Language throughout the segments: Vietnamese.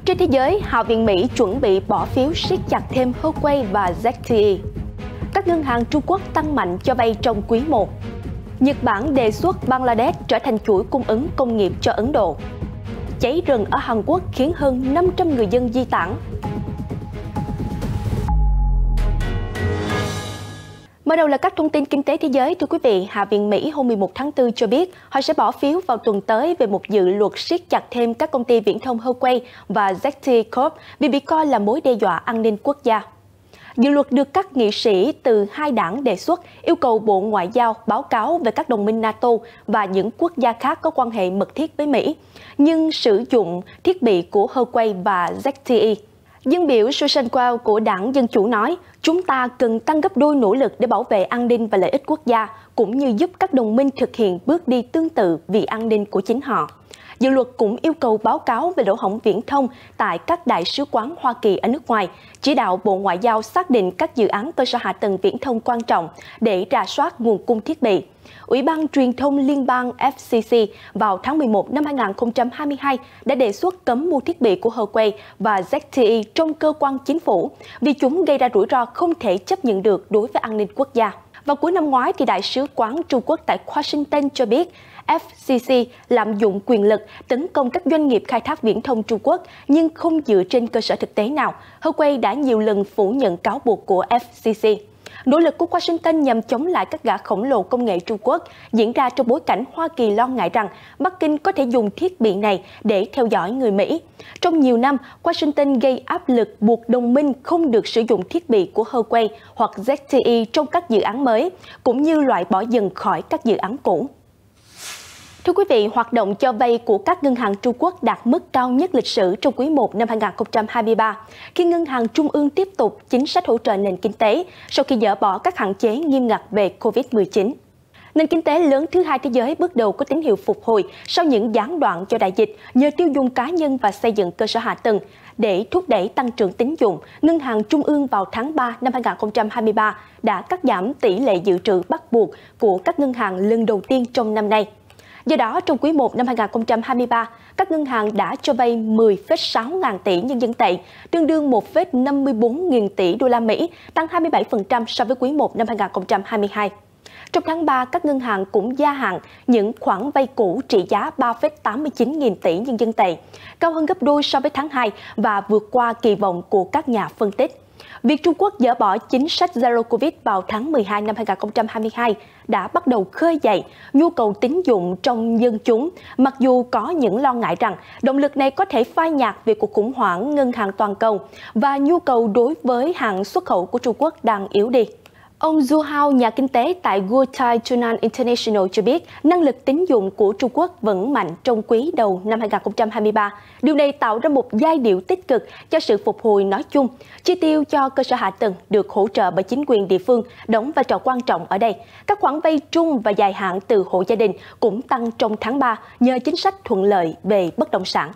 Trên thế giới, Hạ viện Mỹ chuẩn bị bỏ phiếu siết chặt thêm Huawei và ZTE. Các ngân hàng Trung Quốc tăng mạnh cho vay trong quý 1. Nhật Bản đề xuất Bangladesh trở thành chuỗi cung ứng công nghiệp cho Ấn Độ. Cháy rừng ở Hàn Quốc khiến hơn 500 người dân di tản. Mở đầu là các thông tin kinh tế thế giới. Thưa quý vị, Hạ viện Mỹ hôm 11 tháng 4 cho biết họ sẽ bỏ phiếu vào tuần tới về một dự luật siết chặt thêm các công ty viễn thông Huawei và ZTE Corp vì bị coi là mối đe dọa an ninh quốc gia. Dự luật được các nghị sĩ từ hai đảng đề xuất yêu cầu Bộ Ngoại giao báo cáo về các đồng minh NATO và những quốc gia khác có quan hệ mật thiết với Mỹ, nhưng sử dụng thiết bị của Huawei và ZTE. Dân biểu Susan Wild của đảng Dân Chủ nói, chúng ta cần tăng gấp đôi nỗ lực để bảo vệ an ninh và lợi ích quốc gia, cũng như giúp các đồng minh thực hiện bước đi tương tự vì an ninh của chính họ. Dự luật cũng yêu cầu báo cáo về lỗ hổng viễn thông tại các đại sứ quán Hoa Kỳ ở nước ngoài, chỉ đạo Bộ Ngoại giao xác định các dự án cơ sở hạ tầng viễn thông quan trọng để rà soát nguồn cung thiết bị. Ủy ban Truyền thông Liên bang FCC vào tháng 11 năm 2022 đã đề xuất cấm mua thiết bị của Huawei và ZTE trong cơ quan chính phủ vì chúng gây ra rủi ro không thể chấp nhận được đối với an ninh quốc gia. Vào cuối năm ngoái, thì Đại sứ quán Trung Quốc tại Washington cho biết FCC lạm dụng quyền lực tấn công các doanh nghiệp khai thác viễn thông Trung Quốc nhưng không dựa trên cơ sở thực tế nào. Huawei đã nhiều lần phủ nhận cáo buộc của FCC. Nỗ lực của Washington nhằm chống lại các gã khổng lồ công nghệ Trung Quốc diễn ra trong bối cảnh Hoa Kỳ lo ngại rằng Bắc Kinh có thể dùng thiết bị này để theo dõi người Mỹ. Trong nhiều năm, Washington gây áp lực buộc đồng minh không được sử dụng thiết bị của Huawei hoặc ZTE trong các dự án mới, cũng như loại bỏ dần khỏi các dự án cũ. Thưa quý vị, hoạt động cho vay của các ngân hàng Trung Quốc đạt mức cao nhất lịch sử trong quý 1 năm 2023, khi ngân hàng trung ương tiếp tục chính sách hỗ trợ nền kinh tế sau khi dỡ bỏ các hạn chế nghiêm ngặt về Covid-19. Nền kinh tế lớn thứ hai thế giới bước đầu có tín hiệu phục hồi sau những gián đoạn do đại dịch nhờ tiêu dùng cá nhân và xây dựng cơ sở hạ tầng. Để thúc đẩy tăng trưởng tín dụng, Ngân hàng Trung ương vào tháng 3 năm 2023 đã cắt giảm tỷ lệ dự trữ bắt buộc của các ngân hàng lần đầu tiên trong năm nay. Do đó, trong quý 1 năm 2023, các ngân hàng đã cho vay 10,6 ngàn tỷ nhân dân tệ, tương đương 1,54 nghìn tỷ đô la Mỹ, tăng 27% so với quý 1 năm 2022. Trong tháng 3, các ngân hàng cũng gia hạn những khoản vay cũ trị giá 3,89 nghìn tỷ nhân dân tệ, cao hơn gấp đôi so với tháng 2 và vượt qua kỳ vọng của các nhà phân tích. Việc Trung Quốc dỡ bỏ chính sách Zero Covid vào tháng 12 năm 2022 đã bắt đầu khơi dậy nhu cầu tín dụng trong dân chúng, mặc dù có những lo ngại rằng động lực này có thể phai nhạt về cuộc khủng hoảng ngân hàng toàn cầu và nhu cầu đối với hàng xuất khẩu của Trung Quốc đang yếu đi. Ông Zhu Hao, nhà kinh tế tại Guotai Junan International cho biết năng lực tín dụng của Trung Quốc vẫn mạnh trong quý đầu năm 2023. Điều này tạo ra một giai điệu tích cực cho sự phục hồi nói chung. Chi tiêu cho cơ sở hạ tầng được hỗ trợ bởi chính quyền địa phương đóng vai trò quan trọng ở đây. Các khoản vay trung và dài hạn từ hộ gia đình cũng tăng trong tháng 3 nhờ chính sách thuận lợi về bất động sản.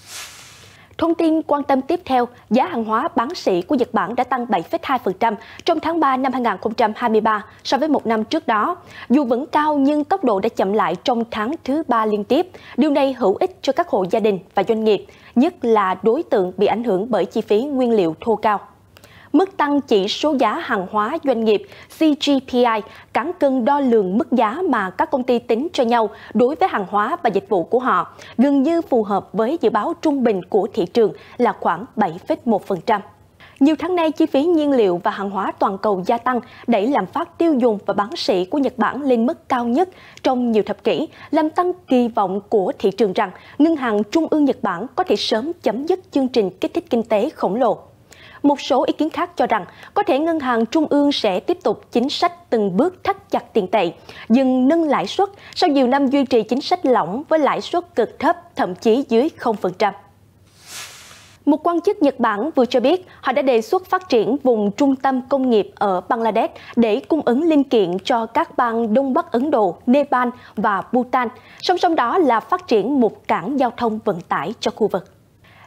Thông tin quan tâm tiếp theo, giá hàng hóa bán sỉ của Nhật Bản đã tăng 7,2% trong tháng 3 năm 2023 so với một năm trước đó. Dù vẫn cao nhưng tốc độ đã chậm lại trong tháng thứ 3 liên tiếp. Điều này hữu ích cho các hộ gia đình và doanh nghiệp, nhất là đối tượng bị ảnh hưởng bởi chi phí nguyên liệu thô cao. Mức tăng chỉ số giá hàng hóa doanh nghiệp CGPI, cán cân đo lường mức giá mà các công ty tính cho nhau đối với hàng hóa và dịch vụ của họ, gần như phù hợp với dự báo trung bình của thị trường là khoảng 7,1%. Nhiều tháng nay, chi phí nhiên liệu và hàng hóa toàn cầu gia tăng, đẩy lạm phát tiêu dùng và bán sỉ của Nhật Bản lên mức cao nhất trong nhiều thập kỷ, làm tăng kỳ vọng của thị trường rằng Ngân hàng Trung ương Nhật Bản có thể sớm chấm dứt chương trình kích thích kinh tế khổng lồ. Một số ý kiến khác cho rằng có thể Ngân hàng Trung ương sẽ tiếp tục chính sách từng bước thắt chặt tiền tệ, dừng nâng lãi suất sau nhiều năm duy trì chính sách lỏng với lãi suất cực thấp, thậm chí dưới 0%. Một quan chức Nhật Bản vừa cho biết họ đã đề xuất phát triển vùng trung tâm công nghiệp ở Bangladesh để cung ứng linh kiện cho các bang Đông Bắc Ấn Độ, Nepal và Bhutan, song song đó là phát triển một cảng giao thông vận tải cho khu vực.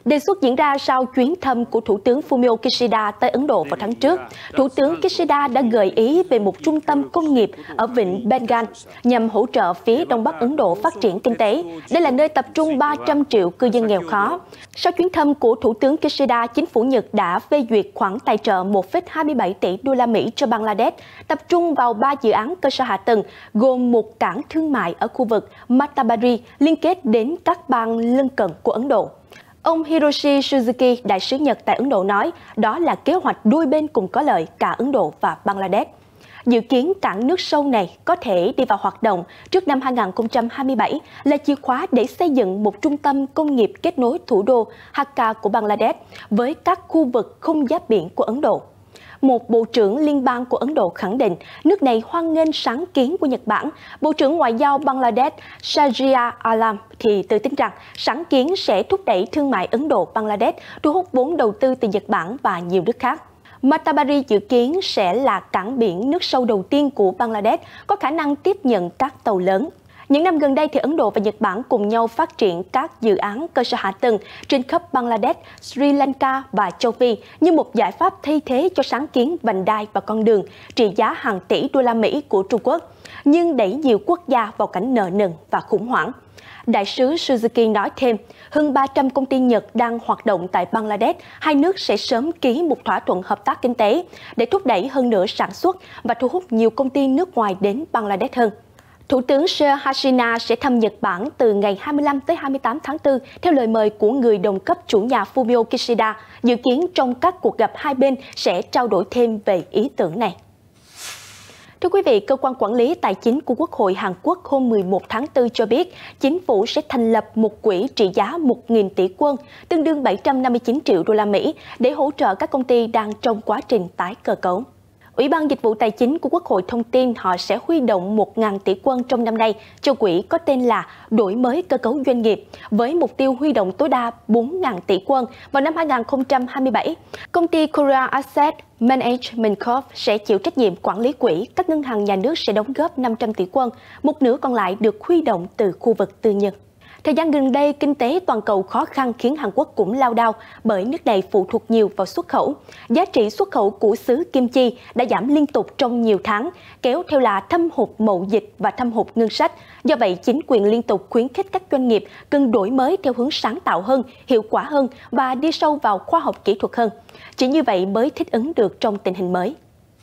Đề xuất diễn ra sau chuyến thăm của Thủ tướng Fumio Kishida tới Ấn Độ vào tháng trước. Thủ tướng Kishida đã gợi ý về một trung tâm công nghiệp ở vịnh Bengal nhằm hỗ trợ phía Đông Bắc Ấn Độ phát triển kinh tế. Đây là nơi tập trung 300 triệu cư dân nghèo khó. Sau chuyến thăm của Thủ tướng Kishida, chính phủ Nhật đã phê duyệt khoản tài trợ 1,27 tỷ đô la Mỹ cho Bangladesh, tập trung vào 3 dự án cơ sở hạ tầng, gồm một cảng thương mại ở khu vực Mattabari liên kết đến các bang lân cận của Ấn Độ. Ông Hiroshi Suzuki, đại sứ Nhật tại Ấn Độ nói đó là kế hoạch đôi bên cùng có lợi, cả Ấn Độ và Bangladesh. Dự kiến cảng nước sâu này có thể đi vào hoạt động trước năm 2027 là chìa khóa để xây dựng một trung tâm công nghiệp kết nối thủ đô Dhaka của Bangladesh với các khu vực không giáp biển của Ấn Độ. Một bộ trưởng liên bang của Ấn Độ khẳng định nước này hoan nghênh sáng kiến của Nhật Bản. Bộ trưởng Ngoại giao Bangladesh Shahriar Alam thì tự tin rằng sáng kiến sẽ thúc đẩy thương mại Ấn Độ-Bangladesh, thu hút vốn đầu tư từ Nhật Bản và nhiều nước khác. Mattabari dự kiến sẽ là cảng biển nước sâu đầu tiên của Bangladesh, có khả năng tiếp nhận các tàu lớn. Những năm gần đây, thì Ấn Độ và Nhật Bản cùng nhau phát triển các dự án cơ sở hạ tầng trên khắp Bangladesh, Sri Lanka và châu Phi như một giải pháp thay thế cho sáng kiến vành đai và con đường trị giá hàng tỷ đô la Mỹ của Trung Quốc, nhưng đẩy nhiều quốc gia vào cảnh nợ nần và khủng hoảng. Đại sứ Suzuki nói thêm, hơn 300 công ty Nhật đang hoạt động tại Bangladesh, hai nước sẽ sớm ký một thỏa thuận hợp tác kinh tế để thúc đẩy hơn nữa sản xuất và thu hút nhiều công ty nước ngoài đến Bangladesh hơn. Thủ tướng Sheikh Hasina sẽ thăm Nhật Bản từ ngày 25 tới 28 tháng 4 theo lời mời của người đồng cấp chủ nhà Fumio Kishida. Dự kiến trong các cuộc gặp hai bên sẽ trao đổi thêm về ý tưởng này. Thưa quý vị, Cơ quan Quản lý Tài chính của Quốc hội Hàn Quốc hôm 11 tháng 4 cho biết chính phủ sẽ thành lập một quỹ trị giá 1.000 tỷ won, tương đương 759 triệu đô la Mỹ, để hỗ trợ các công ty đang trong quá trình tái cơ cấu. Ủy ban Dịch vụ Tài chính của Quốc hội thông tin họ sẽ huy động 1.000 tỷ won trong năm nay cho quỹ có tên là Đổi mới cơ cấu doanh nghiệp, với mục tiêu huy động tối đa 4.000 tỷ won vào năm 2027. Công ty Korea Asset Management Corp sẽ chịu trách nhiệm quản lý quỹ, các ngân hàng nhà nước sẽ đóng góp 500 tỷ won, một nửa còn lại được huy động từ khu vực tư nhân. Thời gian gần đây, kinh tế toàn cầu khó khăn khiến Hàn Quốc cũng lao đao bởi nước này phụ thuộc nhiều vào xuất khẩu. Giá trị xuất khẩu của xứ kim chi đã giảm liên tục trong nhiều tháng, kéo theo là thâm hụt mậu dịch và thâm hụt ngân sách. Do vậy, chính quyền liên tục khuyến khích các doanh nghiệp cần đổi mới theo hướng sáng tạo hơn, hiệu quả hơn và đi sâu vào khoa học kỹ thuật hơn. Chỉ như vậy mới thích ứng được trong tình hình mới.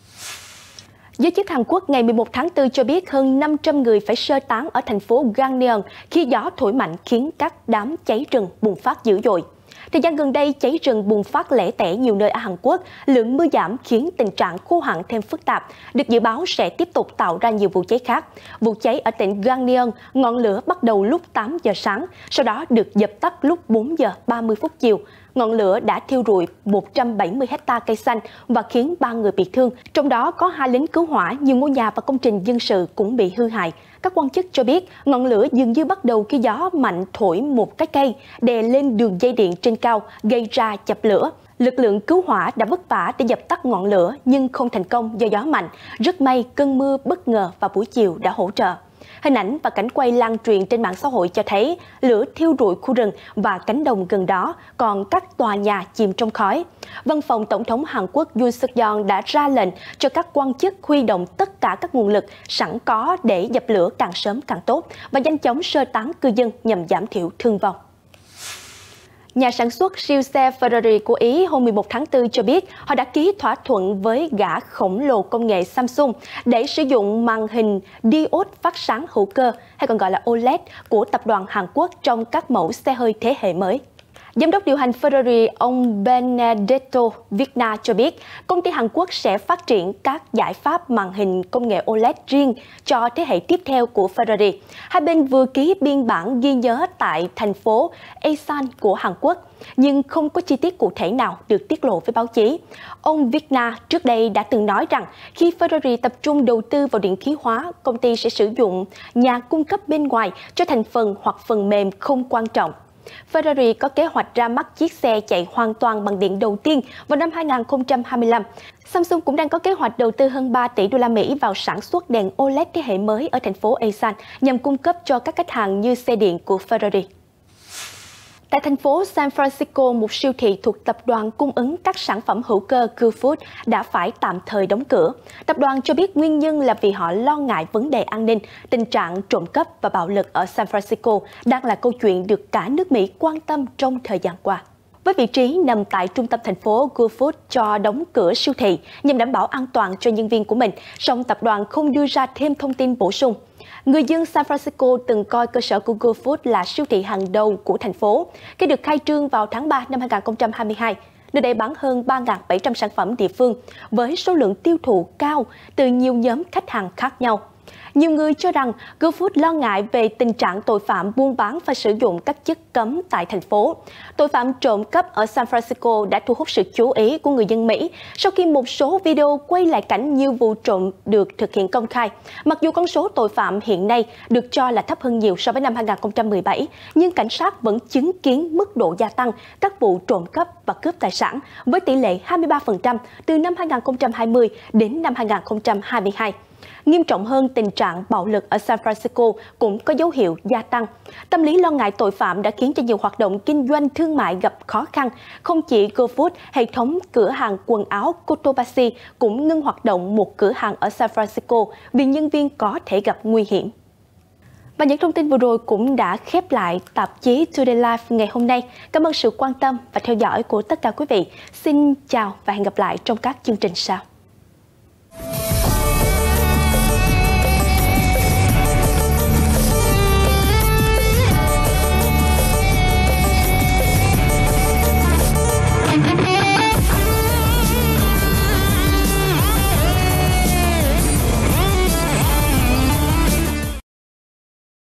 Giới chức Hàn Quốc ngày 11 tháng 4 cho biết hơn 500 người phải sơ tán ở thành phố Gangneung khi gió thổi mạnh khiến các đám cháy rừng bùng phát dữ dội. Thời gian gần đây, cháy rừng bùng phát lẻ tẻ nhiều nơi ở Hàn Quốc, lượng mưa giảm khiến tình trạng khô hạn thêm phức tạp, được dự báo sẽ tiếp tục tạo ra nhiều vụ cháy khác. Vụ cháy ở tỉnh Gangneung, ngọn lửa bắt đầu lúc 8 giờ sáng, sau đó được dập tắt lúc 4 giờ 30 phút chiều. Ngọn lửa đã thiêu rụi 170 hecta cây xanh và khiến 3 người bị thương, trong đó có 2 lính cứu hỏa, nhiều ngôi nhà và công trình dân sự cũng bị hư hại. Các quan chức cho biết ngọn lửa dường như bắt đầu khi gió mạnh thổi một cái cây đè lên đường dây điện trên cao, gây ra chập lửa. Lực lượng cứu hỏa đã vất vả để dập tắt ngọn lửa nhưng không thành công do gió mạnh. Rất may cơn mưa bất ngờ vào buổi chiều đã hỗ trợ. Hình ảnh và cảnh quay lan truyền trên mạng xã hội cho thấy lửa thiêu rụi khu rừng và cánh đồng gần đó, còn các tòa nhà chìm trong khói. Văn phòng Tổng thống Hàn Quốc Yoon suk yeol đã ra lệnh cho các quan chức huy động tất cả các nguồn lực sẵn có để dập lửa càng sớm càng tốt và nhanh chóng sơ tán cư dân nhằm giảm thiểu thương vong. Nhà sản xuất siêu xe Ferrari của Ý hôm 11 tháng 4 cho biết họ đã ký thỏa thuận với gã khổng lồ công nghệ Samsung để sử dụng màn hình diode phát sáng hữu cơ, hay còn gọi là OLED, của tập đoàn Hàn Quốc trong các mẫu xe hơi thế hệ mới. Giám đốc điều hành Ferrari, ông Benedetto Vigna cho biết công ty Hàn Quốc sẽ phát triển các giải pháp màn hình công nghệ OLED riêng cho thế hệ tiếp theo của Ferrari. Hai bên vừa ký biên bản ghi nhớ tại thành phố Asan của Hàn Quốc, nhưng không có chi tiết cụ thể nào được tiết lộ với báo chí. Ông Vigna trước đây đã từng nói rằng khi Ferrari tập trung đầu tư vào điện khí hóa, công ty sẽ sử dụng nhà cung cấp bên ngoài cho thành phần hoặc phần mềm không quan trọng. Ferrari có kế hoạch ra mắt chiếc xe chạy hoàn toàn bằng điện đầu tiên vào năm 2025. Samsung cũng đang có kế hoạch đầu tư hơn 3 tỷ đô la Mỹ vào sản xuất đèn OLED thế hệ mới ở thành phố Asan nhằm cung cấp cho các khách hàng như xe điện của Ferrari. Tại thành phố San Francisco, một siêu thị thuộc tập đoàn cung ứng các sản phẩm hữu cơ Good Food đã phải tạm thời đóng cửa. Tập đoàn cho biết nguyên nhân là vì họ lo ngại vấn đề an ninh, tình trạng trộm cắp và bạo lực ở San Francisco đang là câu chuyện được cả nước Mỹ quan tâm trong thời gian qua. Với vị trí nằm tại trung tâm thành phố, Good Food cho đóng cửa siêu thị nhằm đảm bảo an toàn cho nhân viên của mình, song tập đoàn không đưa ra thêm thông tin bổ sung. Người dân San Francisco từng coi cơ sở của Good Food là siêu thị hàng đầu của thành phố, khi được khai trương vào tháng 3 năm 2022. Nơi đây bán hơn 3.700 sản phẩm địa phương, với số lượng tiêu thụ cao từ nhiều nhóm khách hàng khác nhau. Nhiều người cho rằng Good Food lo ngại về tình trạng tội phạm buôn bán và sử dụng các chất cấm tại thành phố. Tội phạm trộm cắp ở San Francisco đã thu hút sự chú ý của người dân Mỹ sau khi một số video quay lại cảnh nhiều vụ trộm được thực hiện công khai. Mặc dù con số tội phạm hiện nay được cho là thấp hơn nhiều so với năm 2017, nhưng cảnh sát vẫn chứng kiến mức độ gia tăng các vụ trộm cắp và cướp tài sản với tỷ lệ 23% từ năm 2020 đến năm 2022. Nghiêm trọng hơn, tình trạng bạo lực ở San Francisco cũng có dấu hiệu gia tăng. Tâm lý lo ngại tội phạm đã khiến cho nhiều hoạt động kinh doanh thương mại gặp khó khăn. Không chỉ Good Food, hệ thống cửa hàng quần áo Cotopaxi cũng ngưng hoạt động một cửa hàng ở San Francisco vì nhân viên có thể gặp nguy hiểm. Và những thông tin vừa rồi cũng đã khép lại tạp chí Today Life ngày hôm nay. Cảm ơn sự quan tâm và theo dõi của tất cả quý vị. Xin chào và hẹn gặp lại trong các chương trình sau.